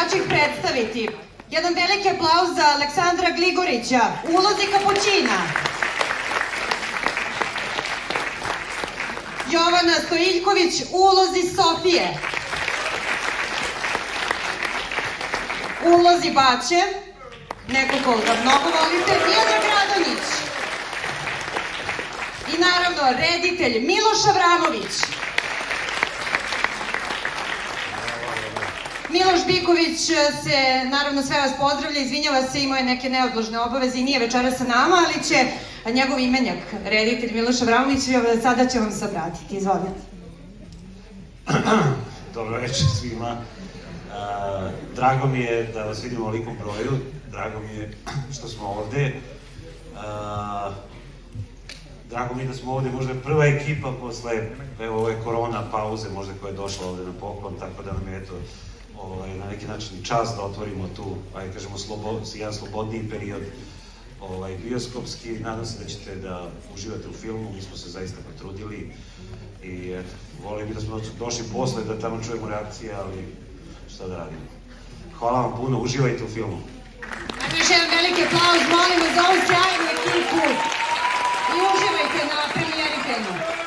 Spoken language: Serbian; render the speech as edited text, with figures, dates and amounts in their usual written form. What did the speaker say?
ću ih predstaviti. Jedan veliki aplauz za Aleksandra Gligorića, u ulozi Kapućina. Jovana Stojiljković, u ulozi Sofije. U ulozi Baće, neko koga mnogo volite, Miodrag Radonjić. I naravno, reditelj Miloš Avramović. Miloš Biković se, naravno, sve vas pozdravlja, izvinjava se, imao je neke neodložne obaveze i nije večera sa nama, ali će njegov imenjak, reditelj Miloš Avramović, sada će vam se obratiti. Izvolite. Dobro večer svima. Drago mi je da vas vidim u ovolikom broju, drago mi je što smo ovde. Drago mi je da smo ovde možda prva ekipa posle ove korona pauze možda koja je došla ovde na poklon, tako da nam je eto na neki način i čast da otvorimo tu, ajde kažemo, jedan slobodniji period bioskopski. Nadam se da ćete da uživate u filmu, mi smo se zaista potrudili i volim bi da smo došli posle da tamo čujemo reakcije, ali šta da radimo. Hvala vam puno, uživajte u filmu. Ajmo još jedan veliki aplauz, molimo za ovu sjajnu ekipu i uživajte na premijeri filmu.